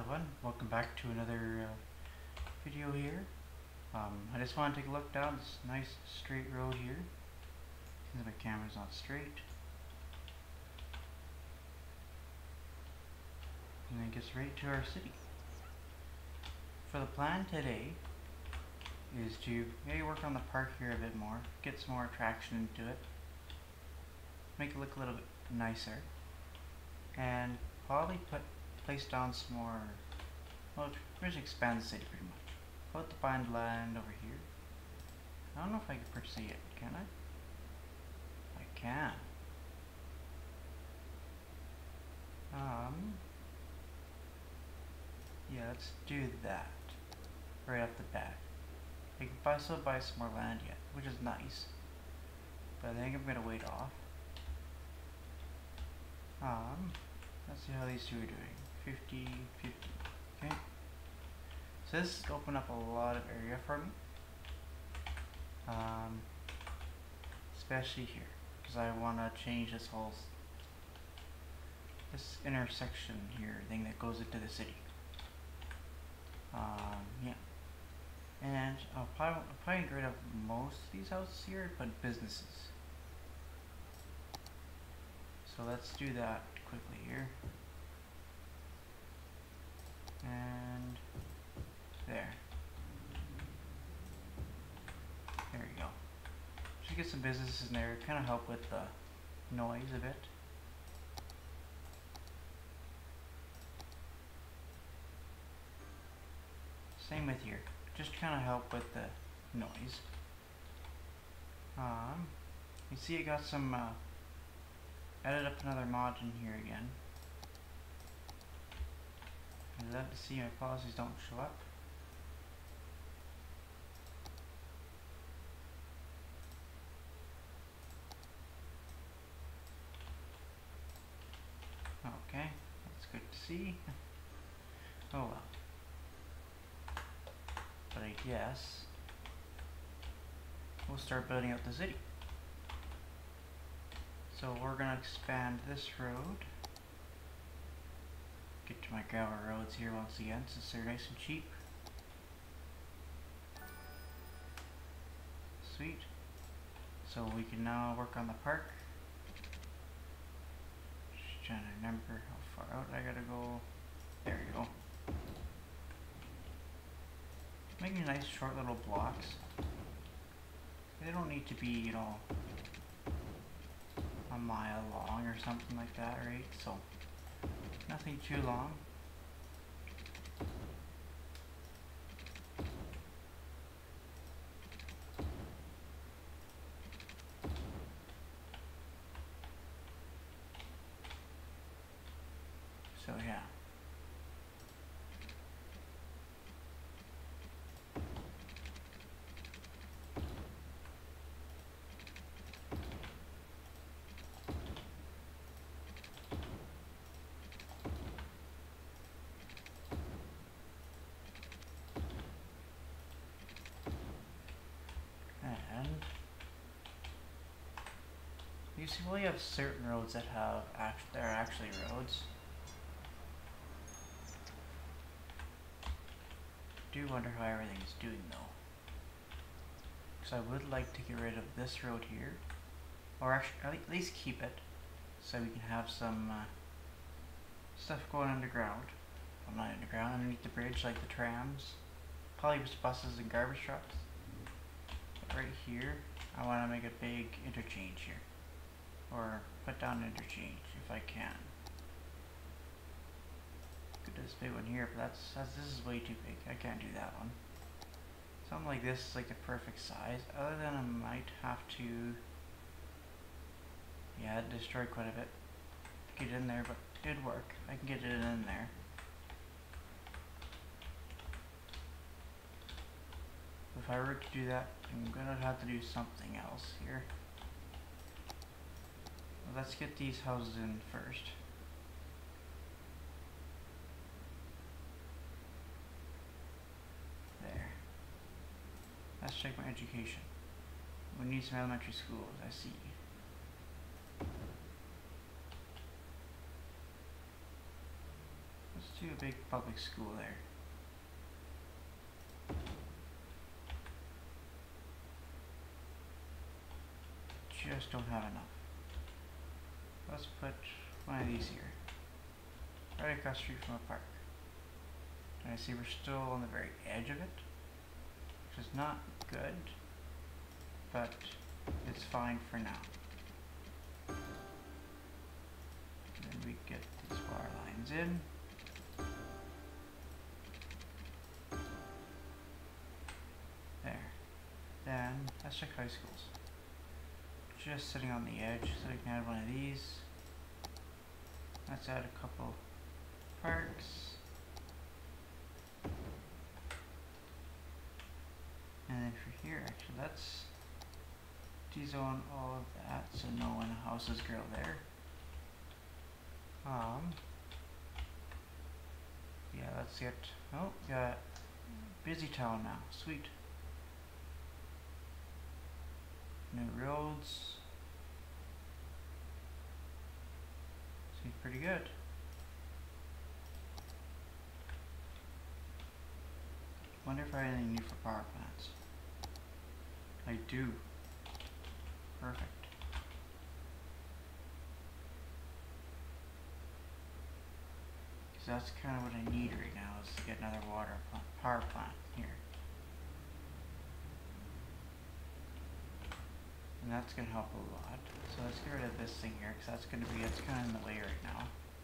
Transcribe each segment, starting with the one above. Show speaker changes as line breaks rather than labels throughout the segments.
everyone, welcome back to another video here. I just want to take a look down this nice straight road here. Seems my camera's not straight. And then it gets right to our city. For the plan today is to maybe work on the park here a bit more, get some more attraction into it, make it look a little bit nicer, and probably place down some more, well, just expand the city pretty much. Put the bind land over here. I don't know if I can purchase it yet, can I? I can. Yeah, let's do that right off the bat. I can still buy some more land yet, which is nice, but I think I'm gonna wait off. Let's see how these two are doing. 50, 50. Okay. So this opened up a lot of area for me. Especially here, because I want to change this this intersection here thing that goes into the city. Yeah. And I'll probably get rid of most of these houses here, but businesses. So let's do that quickly here. And there. There you go. Just get some businesses in there, kind of help with the noise a bit. Same with here, just kind of help with the noise. You see I got some, added up another mod in here again. I'd love to see my policies don't show up. Okay, that's good to see. Oh well. But I guess we'll start building out the city. So we're gonna expand this road. Get to my gravel roads here once again, since they're nice and cheap. Sweet. So we can now work on the park. Just trying to remember how far out I gotta go. There you go. Making nice short little blocks. They don't need to be, you know, a mile long or something like that, right? So nothing too long. So yeah. And you see, we have certain roads that are actually roads. Do wonder how everything's doing though. Because I would like to get rid of this road here, or actually at least keep it, so we can have some stuff going underground. Well, not underground, underneath the bridge, like the trams, probably just buses and garbage trucks. But right here, I want to make a big interchange here, or put down an interchange if I can. Could do this big one here, but this is way too big. I can't do that one. Something like this is like the perfect size. Other than I might have to, yeah, destroy quite a bit to get in there, but it did work. I can get it in there. If I were to do that, I'm gonna have to do something else here. Well, let's get these houses in first. Let's check my education. We need some elementary schools, I see. Let's do a big public school there. Just don't have enough. Let's put one of these here, right across the street from a park. And I see we're still on the very edge of it, which is not good, but it's fine for now. And then we get these water lines in. There. Then let's check high schools. Just sitting on the edge, so we can add one of these. Let's add a couple parks. And then for here, actually, let's dezone all of that so no one houses grow there. Yeah, let's get, oh, got busy town now, sweet. New roads. Seems pretty good. Wonder if I have anything new for power plants. I do. Perfect. Because that's kind of what I need right now, is to get another power plant here. And that's going to help a lot. So let's get rid of this thing here, because that's kind of in the way right now.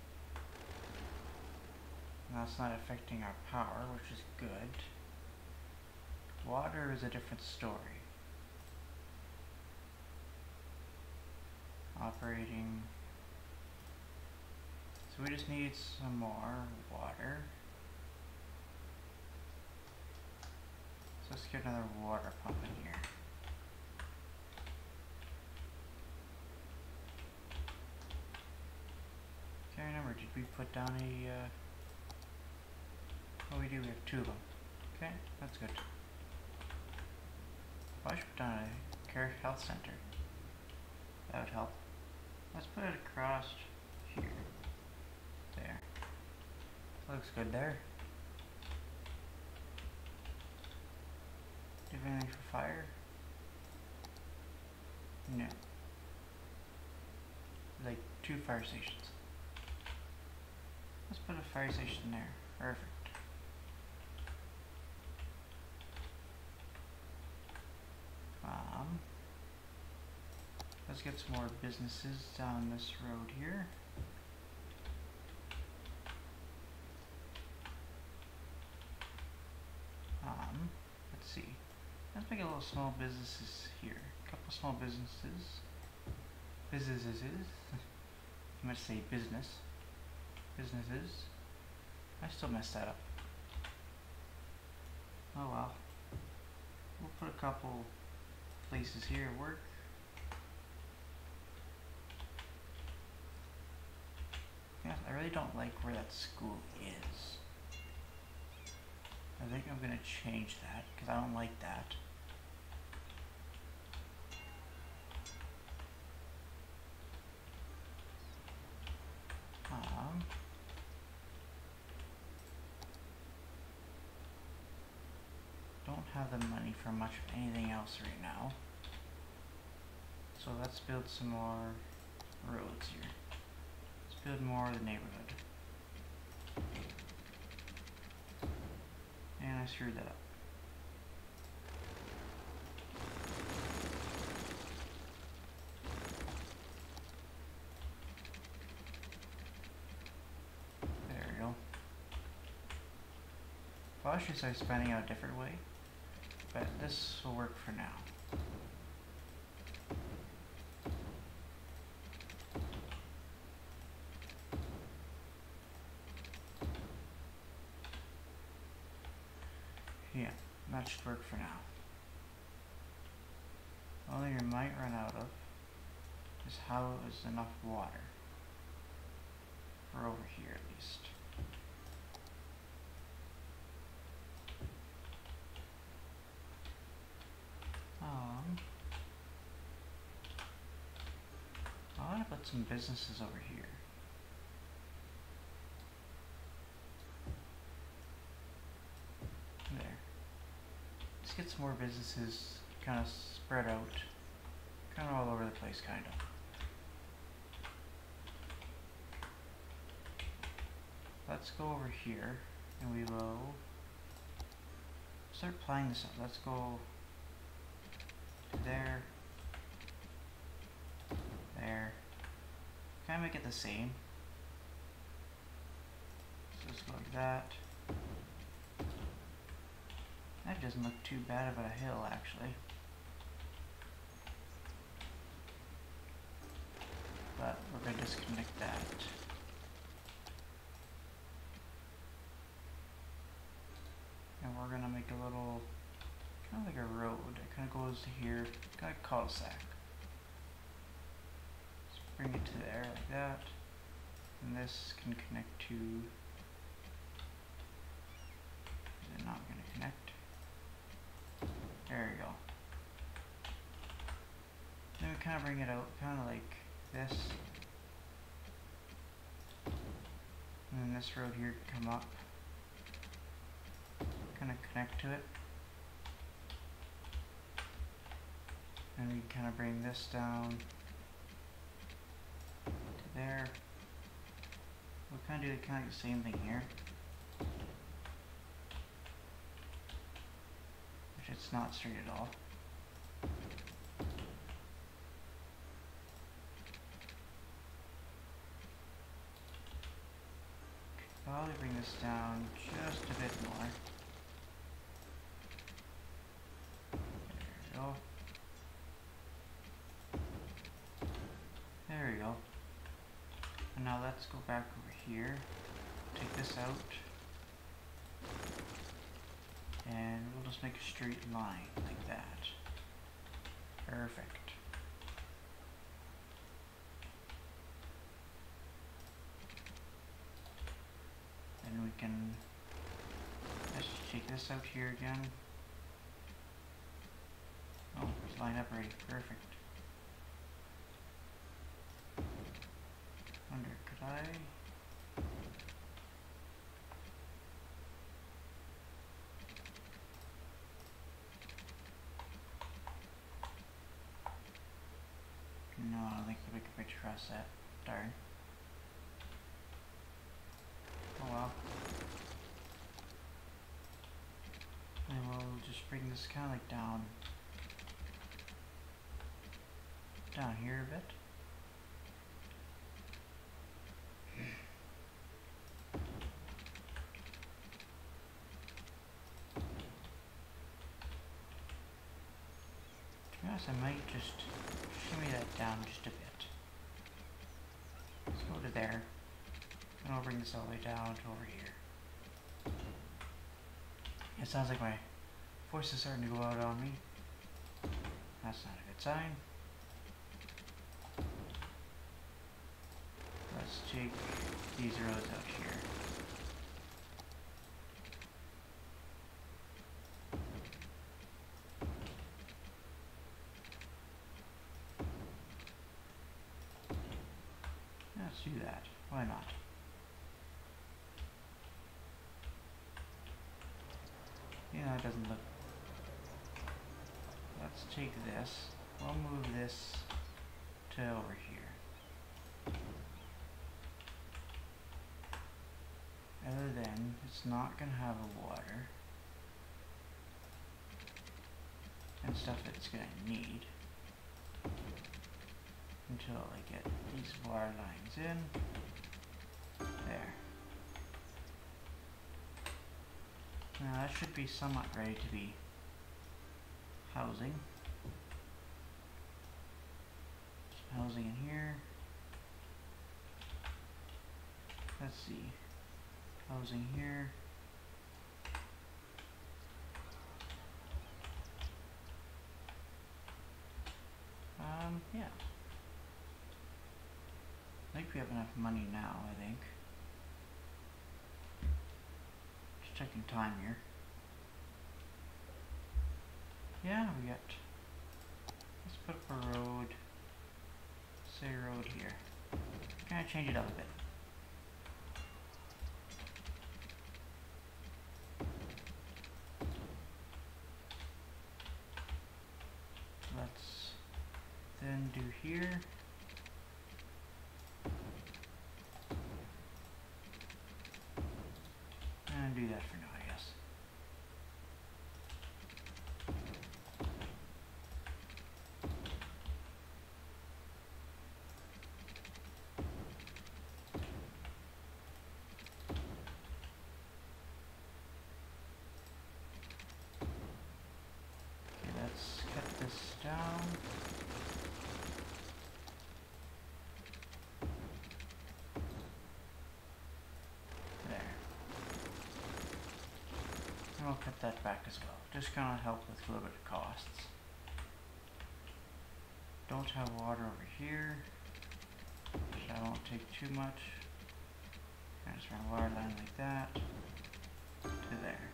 And that's not affecting our power, which is good. Water is a different story. Operating. So we just need some more water. So let's get another water pump in here. Can't remember, did we put down a, oh we do, we have two of them. Okay, that's good. Probably should put down a care health center. That would help. Let's put it across here. There. Looks good there. Do you have anything for fire? No. Like 2 fire stations. Let's put a fire station there. Perfect. Let's get some more businesses down this road here. Let's see. Let's make a little small businesses here. A couple small businesses. Businesses. I must say business. Businesses. I still messed that up. Oh well. We'll put a couple places here at work. Yeah, I really don't like where that school is. I think I'm gonna change that because I don't like that. Don't have the money for much of anything else right now. So let's build some more roads here. Let's build more of the neighborhood. And I screwed that up. There we go. Well, I should start spending out a different way, but this will work for now. Yeah, that should work for now. All you might run out of is how is enough water for over here at least. I want to put some businesses over here. get some more businesses kind of spread out, kind of all over the place, kind of. Let's go over here, and we will start playing this out. Let's go to there, there. Kind of make it the same. So let's go like that. That doesn't look too bad of a hill, actually. But we're going to disconnect that. And we're going to make a little, kind of like a road that kind of goes to here, kind of cul-de-sac. Let's bring it to there like that. And this can connect to, is it not going to connect? There you go. Then we kind of bring it out, kind of like this. And then this road here can come up. Kind of connect to it. And we kind of bring this down to there. We'll kind of do the same thing here. It's not straight at all. Probably bring this down just a bit more. There we go. There we go. And now let's go back over here. Take this out. And we'll just make a straight line like that. Perfect. Then we can just take this out here again. Oh, it's lined up already. Perfect. Wonder, could I? No, I don't think we can reach across that. Darn. Oh well. And we'll just bring this kind of like down here a bit. To be honest, I might just shimmy that down just a bit. Let's go to there. And I'll bring this all the way down to over here. It sounds like my voice is starting to go out on me. That's not a good sign. Let's take these roads out here. Let's do that. Why not? Yeah, it doesn't look... Let's take this. We'll move this to over here. Other than, it's not going to have a water and stuff that it's going to need until I get these water lines in. There. Now that should be somewhat ready to be housing. Some housing in here. Let's see. Housing here. Yeah. I think we have enough money now, I think. Just checking time here. Yeah, we got... Let's put up a road. Say road here. Kind of change it up a bit. do here. And do that for now, I guess. Okay, let's cut this down. There. And I'll cut that back as well. Just gonna help with a little bit of costs. Don't have water over here, so I won't take too much. I just run a water line like that to there.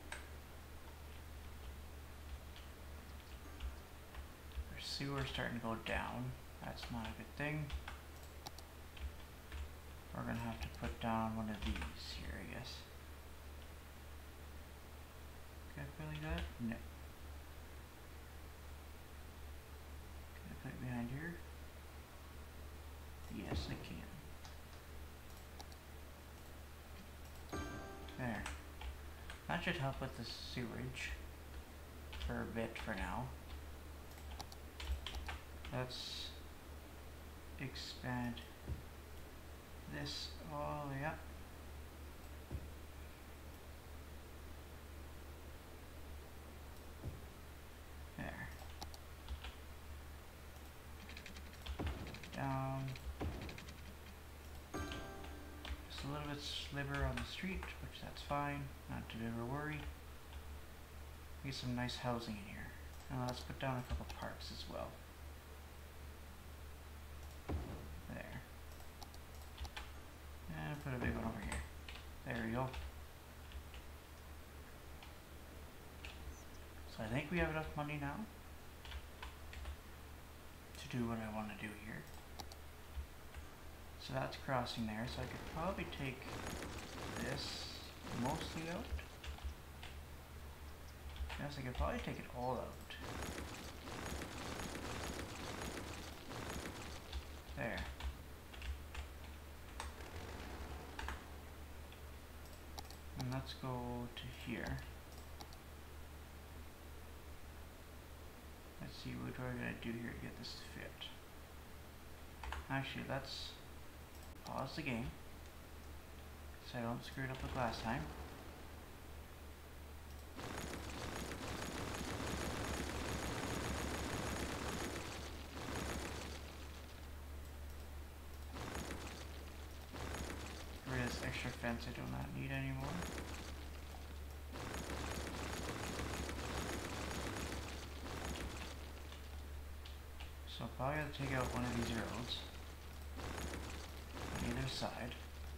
Our sewer's starting to go down. That's not a good thing. We're gonna have to put down one of these here, I guess. Can I put it like that? No. Can I put it behind here? Yes, I can. There. That should help with the sewerage for a bit for now. Let's expand this all the way up. There. Down. Just a little bit sliver on the street, which that's fine, not to ever worry. Get some nice housing in here. And let's put down a couple parks as well. There. And put a big one over here. There we go. So I think we have enough money now to do what I want to do here. So that's crossing there, so I could probably take this mostly out. Yes, I could probably take it all out. There. And let's go to here. Let's see what we're gonna do here to get this to fit. Actually, let's pause the game so I don't screw it up like last time. Rid of this extra fence I do not need anymore. So I'll probably have to take out one of these roads on either side.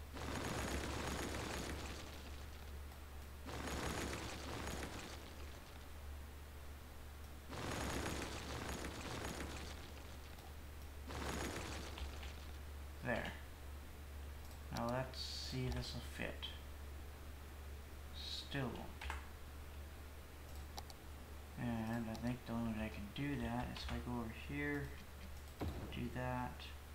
There. Now let's see if this will fit. Still won't. And I think the only way I can do that is if I go over here, do that,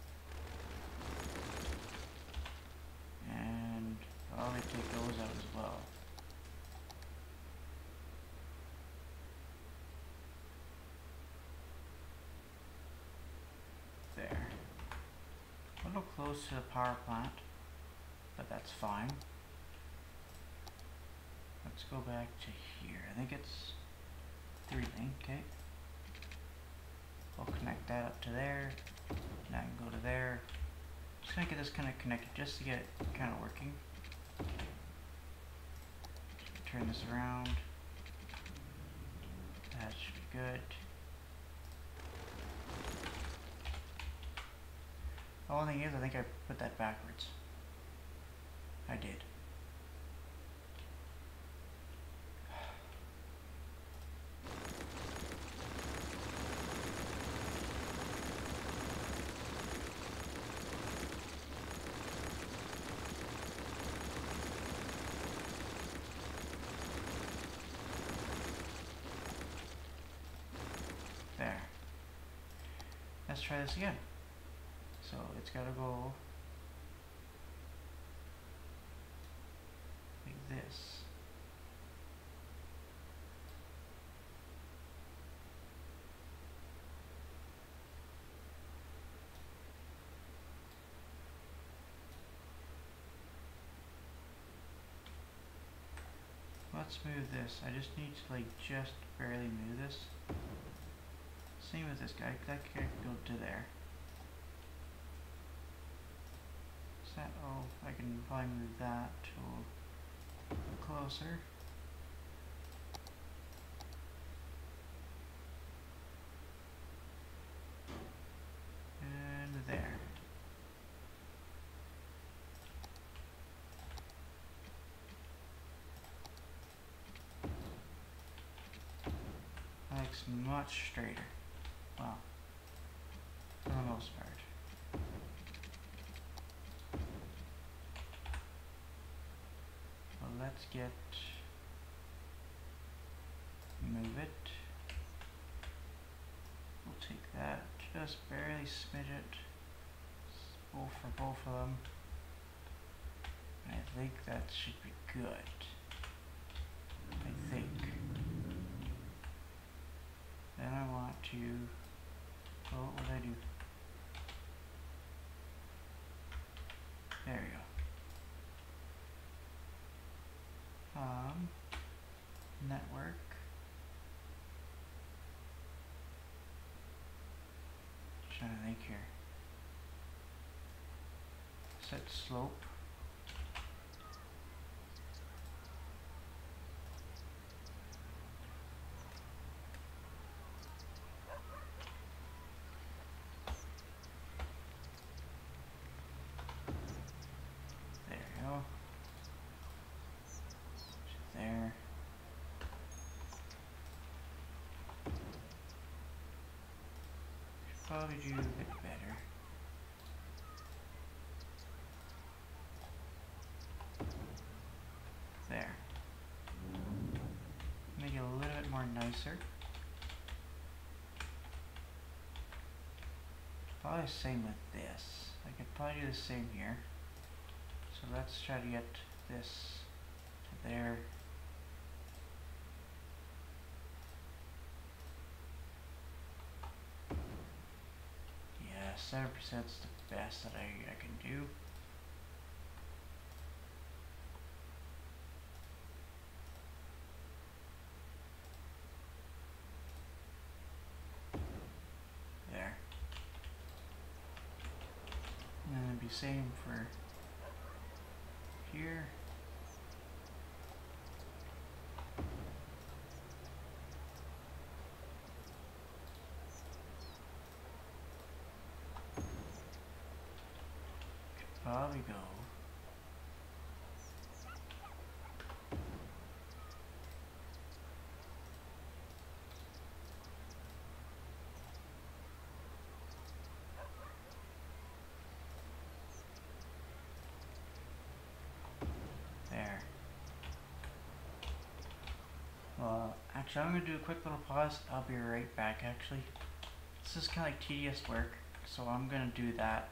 and probably take those out as well. There. A little close to the power plant, but that's fine. Let's go back to here. I think it's 3 link, okay. We'll connect that up to there, and I can go to there. Just gonna get this kind of connected just to get it kind of working. Turn this around. That should be good. The only thing is, I think I put that backwards. I did. Let's try this again. So it's gotta go like this. Let's move this. I just need to like just barely move this. Same with this guy. That guy can go to there. Is that? Oh, I can probably move that to closer. And there. That looks much straighter. Well, for the most part. Well, let's get, move it. We'll take that, just barely smidge it. Both for both of them. I think that should be good. I think. Then I want to, oh, what did I do? There we go. Network. Trying to think here. Set slope. There we go. There. Should probably do a bit better. There. Make it a little bit more nicer. Probably the same with this. I could probably do the same here. So let's try to get this to there. Yeah, 7% is the best that I can do. There. And then it'd be same for here. Could probably go. There. Well, actually I'm going to do a quick little pause. I'll be right back actually. This is kind of like tedious work, so I'm going to do that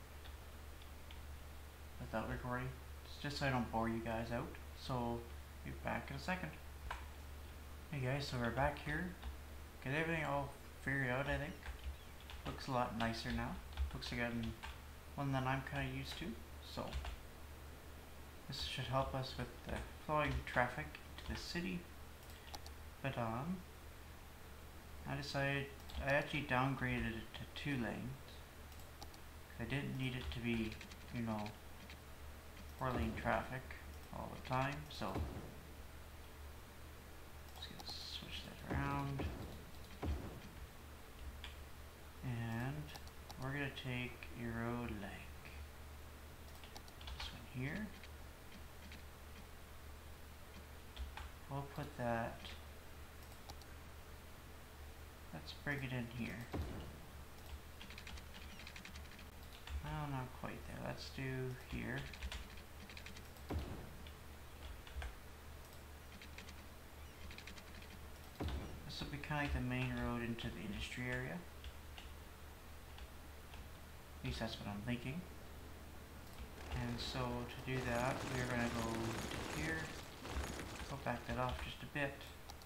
without recording. It's just so I don't bore you guys out. So, be back in a second. Hey guys, so we're back here. Get everything all figured out, I think. Looks a lot nicer now. Looks like one that I'm kind of used to. So, this should help us with the flowing traffic to the city. But I decided I actually downgraded it to 2 lanes. I didn't need it to be, you know, 4-lane traffic all the time. So let's switch that around, and we're gonna take a road like this one here. We'll put that. Let's bring it in here. Oh, not quite there. Let's do here. This will be kind of like the main road into the industry area. At least that's what I'm thinking. And so to do that, we're going to go to here. Go back that off just a bit.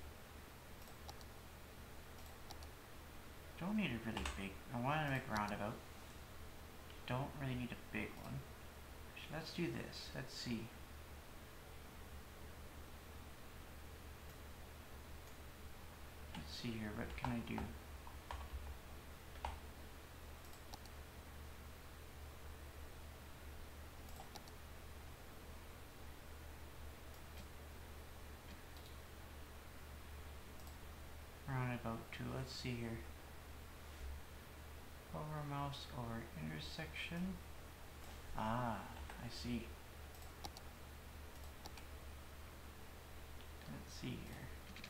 Don't need a really big, I want to make a roundabout. Don't really need a big one. So let's do this. Let's see. Let's see here, what can I do? Roundabout 2, let's see here. Over mouse over intersection. Ah, I see. Let's see here.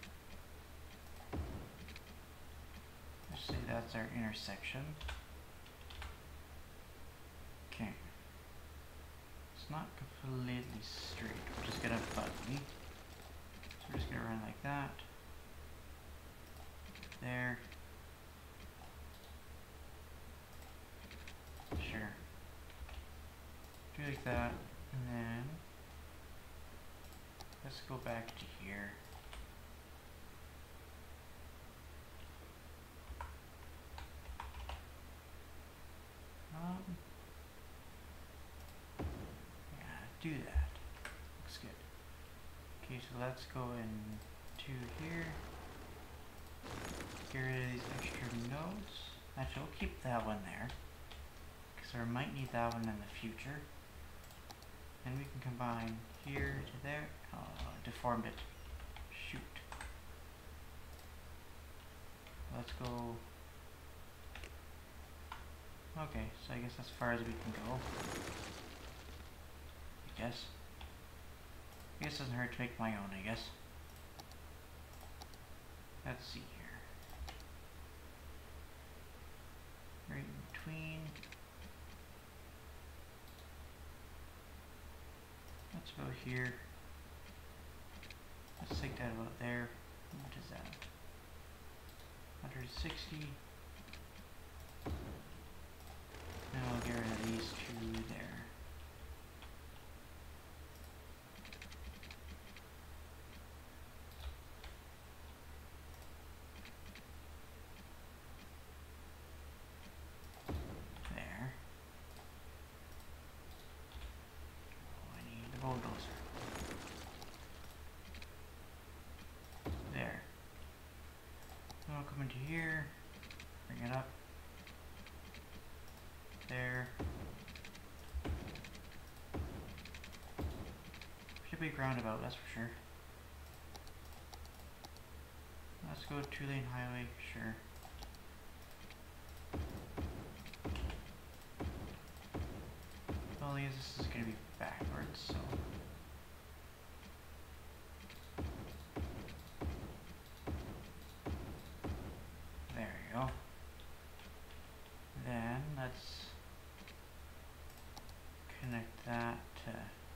Let's say that's our intersection. Okay. It's not completely straight, which is gonna bug me. So we're just gonna run like that. There. Sure. Do like that, and then let's go back to here. Yeah, do that. Looks good. Okay, so let's go into here. Get rid of these extra nodes. Actually, we'll keep that one there, because we might need that one in the future. And we can combine here to there. Oh, deformed it. Shoot. Let's go. Okay, so I guess as far as we can go. I guess it doesn't hurt to make my own, I guess. Let's see here. Right in between. Let's go here. Let's take that about there. What is that? 160. And I'll get rid of these two there. There. Oh, I need the bulldozer. There. Then I'll come into here, bring it up. There. Should be roundabout, that's for sure. Let's go 2-lane highway, sure. Well, this is gonna be backwards, so. There we go. Then let's connect that to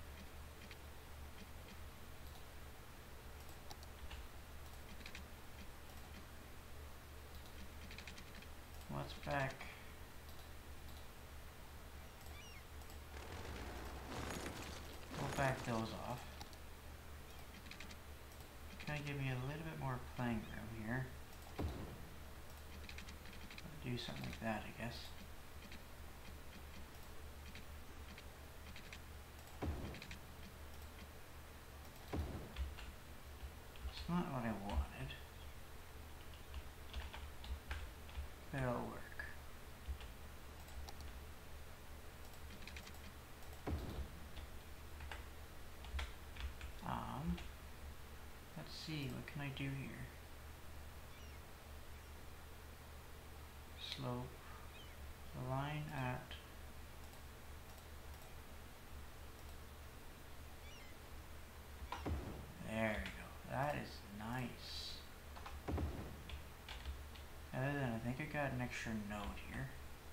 what's back. We'll back those off. Kind of give me a little bit more playing room here. I'll do something like that, I guess. It's not what I wanted, but it'll work. Let's see, what can I do here? Slope, the line at there we go. That is nice. Other than I think I got an extra node here.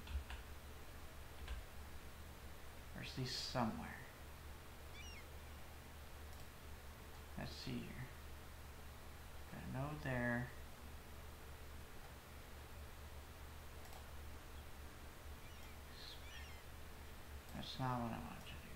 Or at least somewhere. Let's see here. Got a node there. That's not what I wanted to do.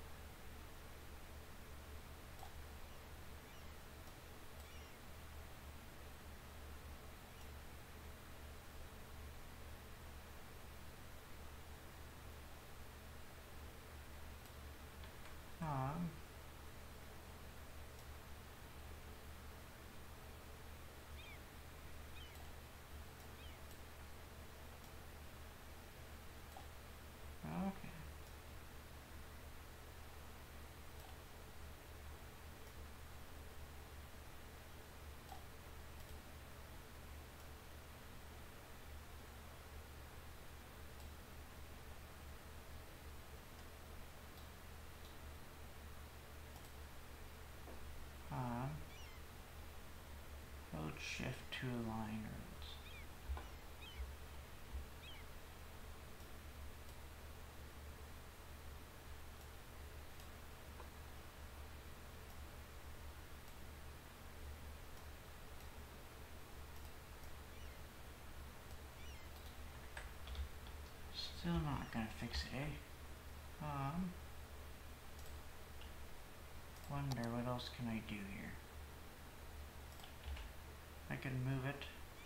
Um, okay. Um, hold shift to align roads. Still not gonna fix it, eh? Wonder what else can I do here? I can move it.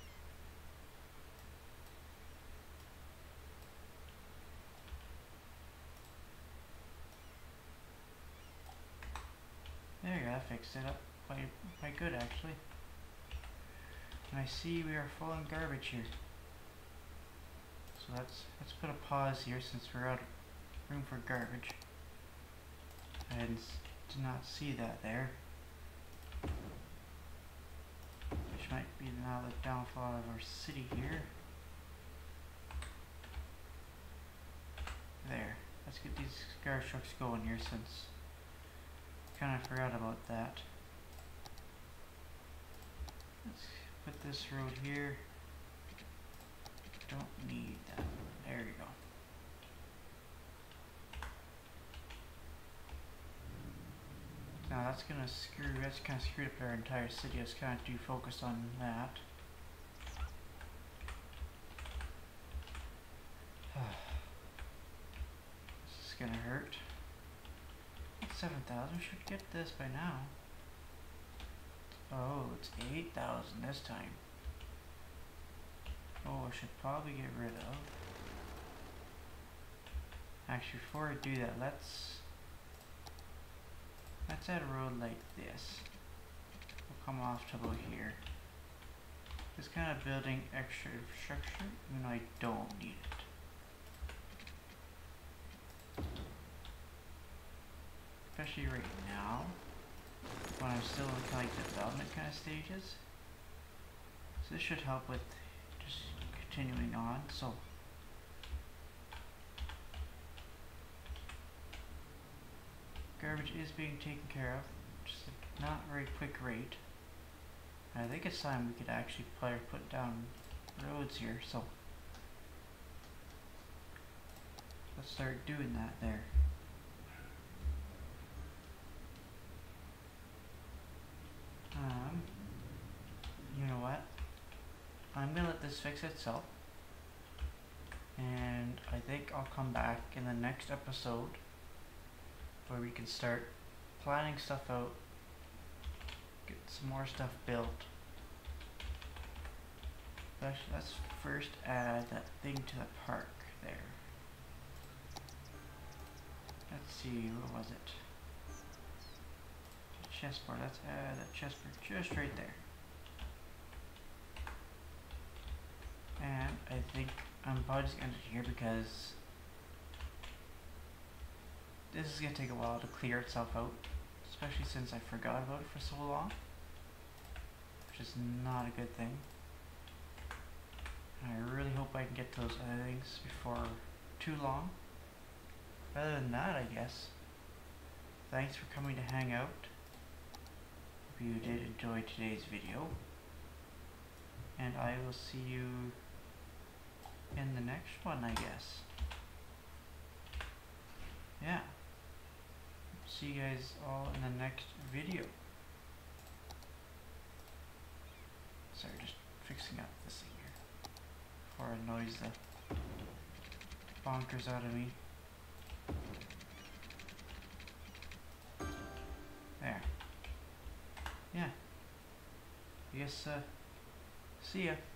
There you go, that fixed it up quite good actually. And I see we are full on garbage here. So let's put a pause here since we're out of room for garbage. I did not see that there. Which might be now the downfall of our city here. There. Let's get these garbage trucks going here since I kind of forgot about that. Let's put this road here. Don't need that. There you go. Now that's kind of screwed up our entire city. Let's kind of do focus on that. This is gonna hurt. 7,000, should get this by now. Oh, it's 8,000 this time. Oh, I should probably get rid of. Actually, before I do that, let's add a road like this. We'll come off to about here. Just kind of building extra infrastructure, even though I don't need it. Especially right now, when I'm still in kind of like development kind of stages. So this should help with just continuing on. So garbage is being taken care of, just not a very quick rate. I think it's time we could actually put down roads here. So let's start doing that there. You know what? I'm gonna let this fix itself, and I think I'll come back in the next episode where we can start planning stuff out, get some more stuff built. But let's first add that thing to the park there. Let's see, what was it? Chessboard. Let's add that chessboard just right there. And I think I'm probably just going to end it here because this is going to take a while to clear itself out, especially since I forgot about it for so long, which is not a good thing. And I really hope I can get to those other things before too long. Other than that, I guess, thanks for coming to hang out. Hope you did enjoy today's video, and I will see you in the next one, I guess. Yeah. See you guys all in the next video. Sorry, just fixing up this thing here before it annoys the bonkers out of me. I guess, see ya.